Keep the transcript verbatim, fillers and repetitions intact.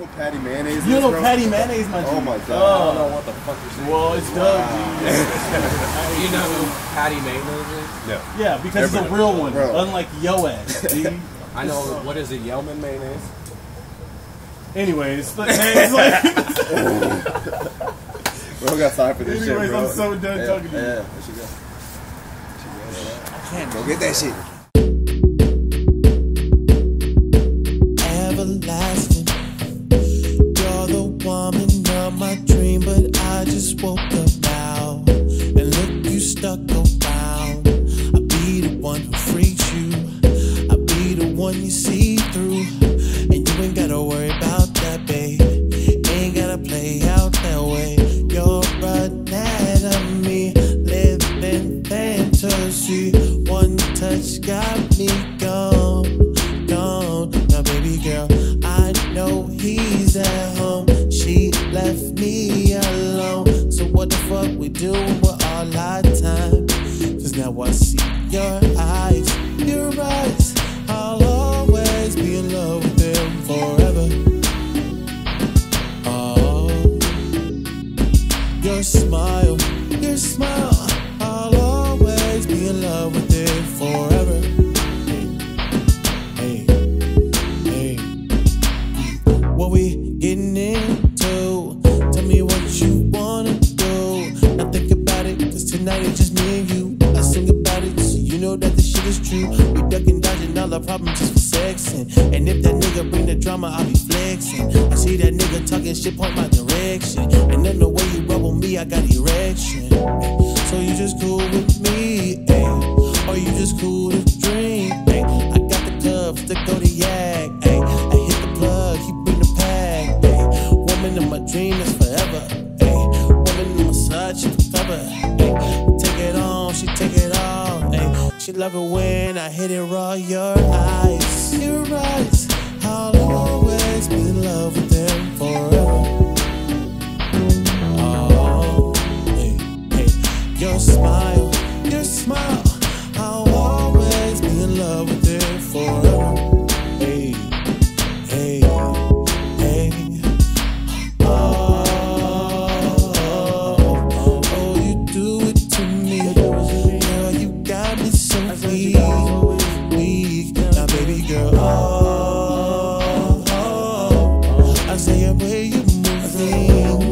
Patty mayonnaise. You don't know bro? Patty mayonnaise, my dude. Oh my god. Uh, I don't know what the fuck you're saying. Well, it's Wow. Doug, dude. You know who Patty mayonnaise is? No. Yeah, because it's a Everybody- real one, bro. unlike yo ass, dude. I know, what is it, Yellman mayonnaise? Anyways, but it's like, We don't got time for this shit, anyways, bro. I'm so done yeah, talking to you. Yeah, there she go. I can't Go get that shit. Everlasting, you're the woman of my dream, but I just woke up now, and look, you stuck around. I'll be the one who freaks you, I'll be the one you see through, and you ain't gotta worry about that, babe. Ain't gotta play out that way. You're anatomy, living fantasy. One touch got me gone, gone. Now, baby girl, I know he's at home. She left me alone. So what the fuck we doing with all our time? Cause now I see your eyes, your eyes. I'll always be in love with them forever. Oh, your smile, your smile. I'll always be in love with it forever. Hey, hey, hey. What we getting into? Tell me what you wanna do. Now think about it, cause tonight it's just me and you. I sing about it, so you know that the shit is true. We ducking, dodging all our problems just for sexing. And if that nigga bring the drama, I'll be flexing. I see that nigga talking shit, point my direction. And then the way you rub on me, I got erection. So you just cool with me, ayy? Or you just cool to drink, ayy? I got the cups, the Kodiak, ayy. I hit the plug, he bring the pack, ayy. Woman in my dream, that's forever, ayy. Woman in my side, she forever, ayy. Take it on, she take it off, ayy. She love it when I hit it raw, your eyes, your eyes. I'll always be in love with them forever. Oh, hey, hey. Your smile, your smile. I'll always be in love with it forever. Hey, hey, hey. Oh, oh, oh, you do it to me. Girl, you got me so weak, weak. Now, baby girl, oh, oh, I say the way you move me.